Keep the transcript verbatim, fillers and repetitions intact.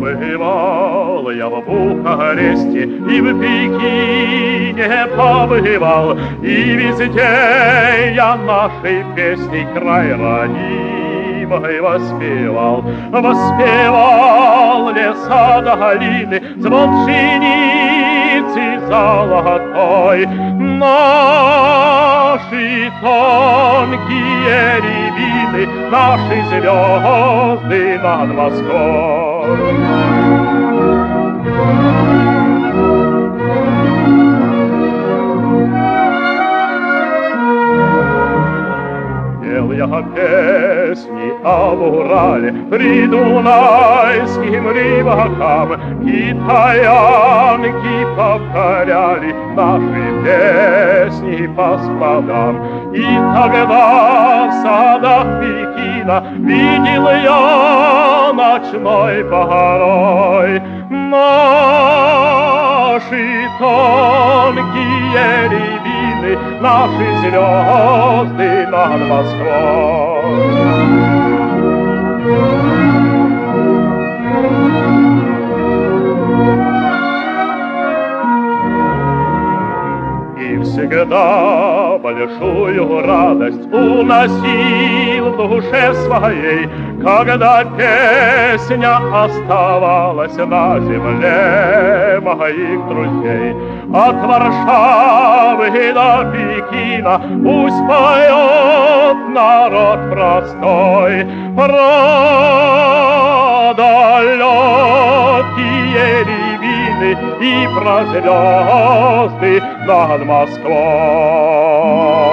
Бывал я в Бухаресте и в Пекине побывал, и везде я нашей песней край родимый воспевал. Воспевал леса долины, звон пшеницы золотой, наши тонкие рябины, наши звезды над Москвой. Пел я песни об Урале, придунайским рыбакам, китаянки повторяли наши песни по складам. И тогда в садах Пекина видел я ночной порой наши тонкие рябины, наши звезды над Москвой. И всегда большую радость уносил в душе своей, когда песня оставалась на земле моих друзей. От Варшавы до Пекина пусть поет народ простой про далекие рябины и про звезды над Москвой.